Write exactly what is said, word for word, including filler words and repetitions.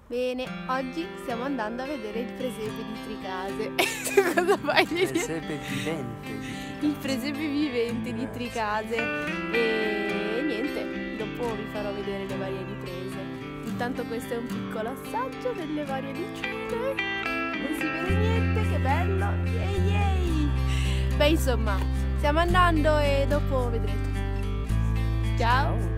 Bene, oggi stiamo andando a vedere il presepe di Tricase. Cosa fai? Il presepe vivente di Tricase. Il presepe vivente di Tricase. E niente, dopo vi farò vedere le varie riprese. Intanto questo è un piccolo assaggio delle varie lucine. Non si vede niente, che bello. Yay yay. Beh, insomma, stiamo andando e dopo vedrete. Ciao.